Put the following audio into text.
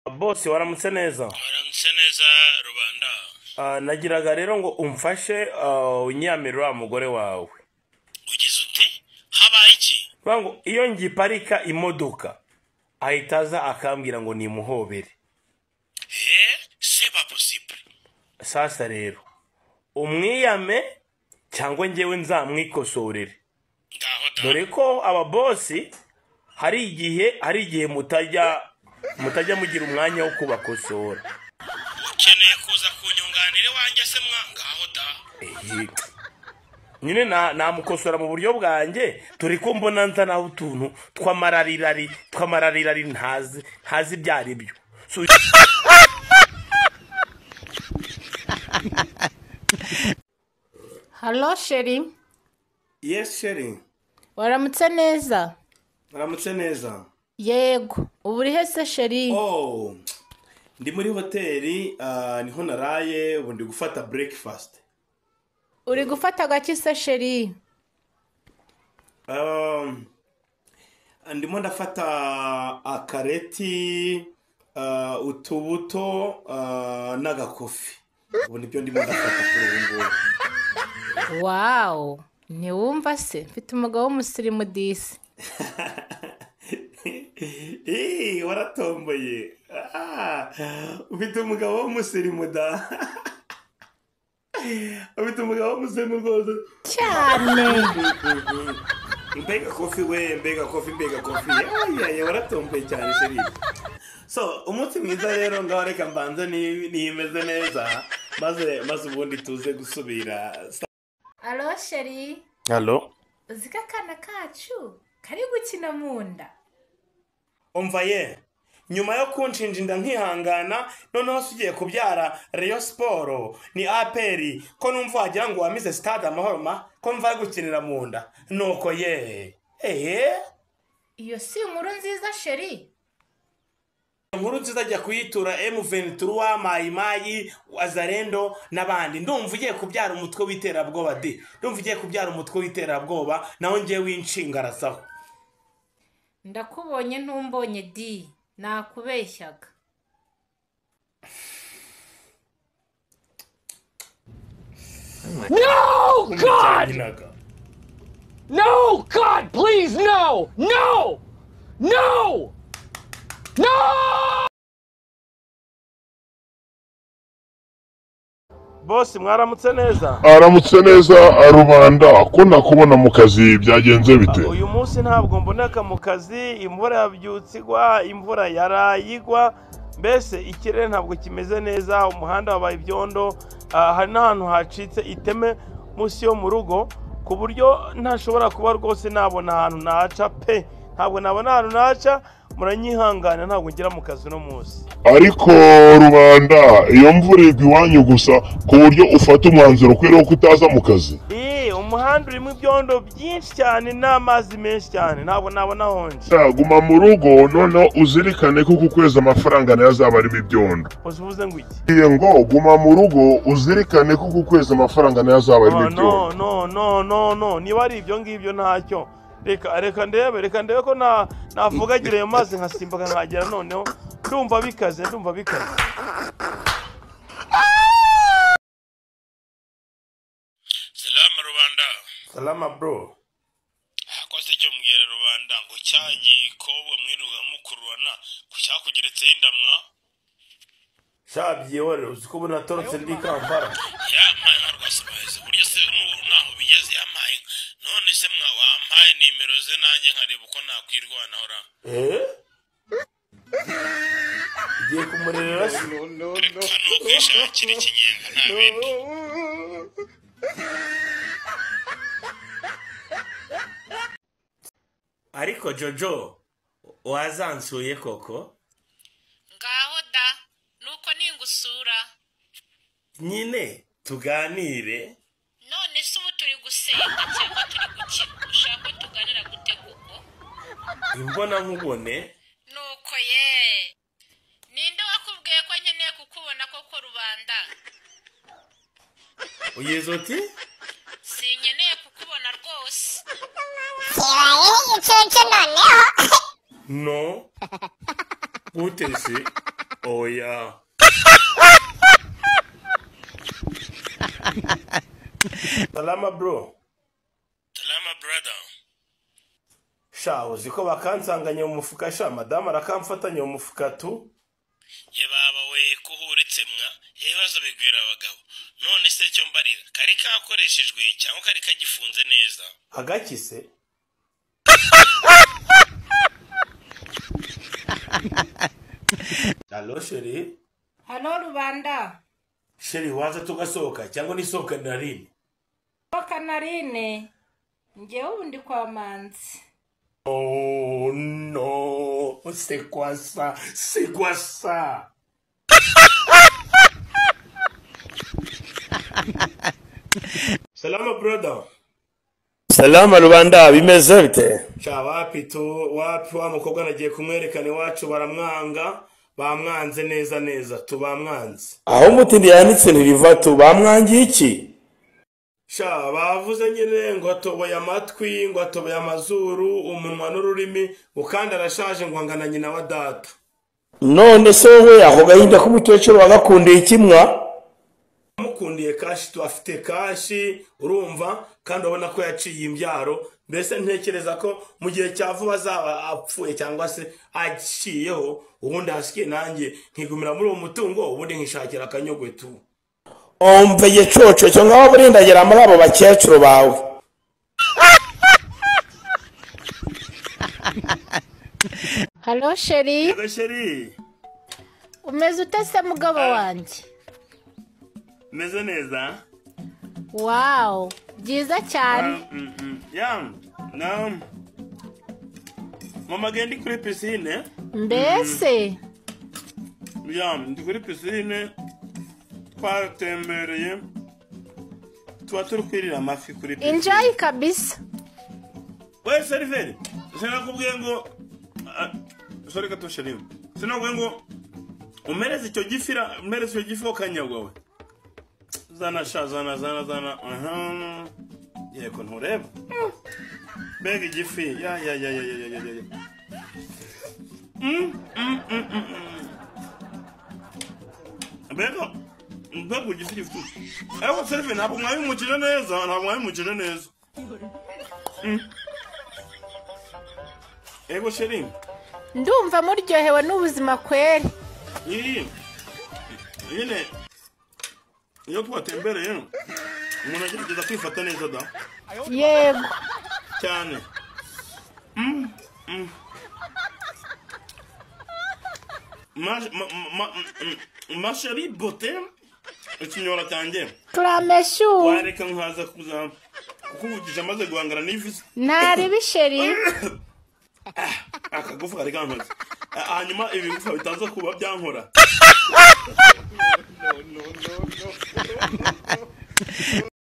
Bose waramutse neza. Waramutse neza rubanda. Nagiraga rero ngo umfashe unyamirira umugore wawe. Ugize uti habaye iki? Ngo iyo ngiparika imodoka ahitaza akambwira ngo nimuhobere. C'est pas possible. Sasa rero umwiyame cyangwa ngewe nzamwikosorere. Dore ko aba bosi hari igihe mutajya mugira umwanya wo kubakosora. Ukeneye kuza kunyunganire wanjye se ngaho da. Nyine namukosora mu buryo bwanjye turi ko mbona nzanaho utuntu tw'amararirari ntazi byari byo. Hello Sheri. Yes Sheri. Waramutse neza? Waramutse neza. Yego, ubu uri he se Sheri? Ndi muri hoteli niho naraye ubu ndi gufata breakfast. Uri gufata gaki se Sheri? Ndimo ndafata akareti, utubuto n'agakofi. Ubu nibyo ndimo ndafata kuri ubu ngubu. Wow, ntiwumva se mfite umugabo w'umusirimu disi. Waratomboye. Ufite umugabo w'umusirimu da. Ufite umugabo w'umusirimu rwose cyane. Mbega kofi we, mbega kofi. Waratomboye cyane Sheri. So, umunsi mwiza rero ngaho reka mbanze nimeze neza maze ubundi tuze gusubira. Allo Sheri. Allo. Uzika kana kacu kari gukina munda. Umva ye, nyuma yo kunshinja inda nkihangana noneho sugiye kubyara Rayon Sport ni APR ko numva wagira ngo wamize stade amahoro ko mva gukinira munda nuko ye. Iyo si inkuru nziza Sheri. Inkuru nziza ajya kuyitura M23 Mayimayi Wazarendo n'abandi. Ndumva ugiye kubyara umutwe w'iterabwoba de. Ndumva ugiye kubyara umutwe w'iterabwoba naho ngiye w'inshingarasaho. Ndakubonye ntumbonye di nakubeshyaga. No God! No God, please no! No! No! No! Boss mwaramutse neza. Aramutse neza rubanda ko nakubona mu kazi byagenze bite? Uyu munsi ntabwo mboneka mu kazi, imvura yabyutsigwa, imvura yarayigwa, mbese ikirere ntabwo kimeze neza, umuhanda wabaye ibyondo, hari n'ahantu hacitse iteme munsi yo mu rugo ku buryo ntashobora kuba rwose nabona ahantu naca pe. Ntabwo nabona ahantu naca, muranyihangana ntabwo ngira mu kazi no munsi. Ariko rubanda iyo mvura igwa iwanyu gusa ku buryo ufata umwanzuro kwero kutaza mu kazi? Umuhanda urimo ibyondo byinshi cyane n'amazi menshi cyane, ntabwo nabona honje. Guma mu rugo noneho uzirikane ko kukweza amafaranga nayo azaba arimo ibyondo. Uvuze ngo iki? Ngo guma mu rugo uzirikane ko kukweza amafaranga nayo azaba arimo ibyondo. No, niba ari ibyo ngibyo ntacyo. Reka ndebe ko navugagira ayo mazi nkasimbuka nkagera noneho ndumva bikaze. Salama rubanda. Salama bro. Akoze cyo mbwira rubanda ngo cyagikobwe mwiruga mukurwana kucyakugeretse indamwa. Shabyihore uziko bunatorotse ndi Kampala. Yampaye rwasabaheze buryo se naho bigeze yampaye. None se wampaye nimero ze nanjye nkareba uko nakwirwanaho ra. Igiye kumurerera se. No. Kwishakira ikinyenga nta bindi. Ariko Jojo wazansuye koko? Ngaho da nuko ningusura. Nyine tuganire. None se ubu turi gusenga cyangwa turi gukina? Ushaka tuganira gute kuko? Imbona nkubone. Nuko ye. Ninde wakubwiye ko nkeneye kukubona koko rubanda? Uyezo ati? Sinkeneye kukubona rwose. Kibaye igicucu noneho. No. Gute se? oya salama bro Salama brother. sha uzi ko bakansanganye mu mufuka sha madamu arakamfatanye mu mufuka tu Ye baba we kuhuritse mwa ibibazo bigwira abagabo. None se cyo mbarira kari kakoreshejwe cyangwa kari kagifunze neza? agakise Allo sheri hano rubanda sheri waza tugasohoka cyangwa nisohoka narine kanarine njyewe ubu ndi kwa manzi. oh no c'est quoi ça salama brother Salama rubanda bimeze bite? sha wapi wa mukobwa nagiye kumwerekana iwacu baramwanga bamwanze neza tubamwanze Aho mutindi yanitse ntiriva tu bamwangiye iki? sha bavuze nyine ngo atoboye amatwi ngo atoboye amazuru umunwa n'ururimi ukandi arashaje ngo angana nyina wa data None se wowe aho gahinda k'umukecuru wagakundiye ikimwa? mukundiye kashi afite kashi urumva kandi ubona ko yaciye imbyaro mbese ntekereza ko mu gihe cya vuba azaba apfuye cyangwa se aciyeho ubundi hasikiye nanjye nkigumira muri uwo mutungo ubundi nkishakira akanyogwe tu Ombeye coco cyo ngaho burindagera muri abo bakecuru bawe. halo sheri yego sheri umeze ute se mugabo wanjye? meze neza wawu byiza cyane. mama gendi kuri pisine mbese ndi kuri pisine twatembereye tuba turi kwirira amafi kuri pisine enjoy kabisa. we seriveri sinakubwiye ngo sorry gato sheri sinakubwiye ngo umereze icyo gifi ukanyagwa we zana yego ntureba mbega igifi ya mbega igifi gifite ewe serive ntabwo mwabimukije neza ego sheri ndumva muryohewe n'ubuzima kweri. nyine iyo twatembereye umuntu agerageza kwifata neza da yego cyane ma chérie beauté ikinyora cyanjye turameshu wareka nkaza kuza kukuvugisha maze guhangana n'ivisi ntari sheri akagufa kari kankoze hanyuma ibi bigufa bitaza kuba byankora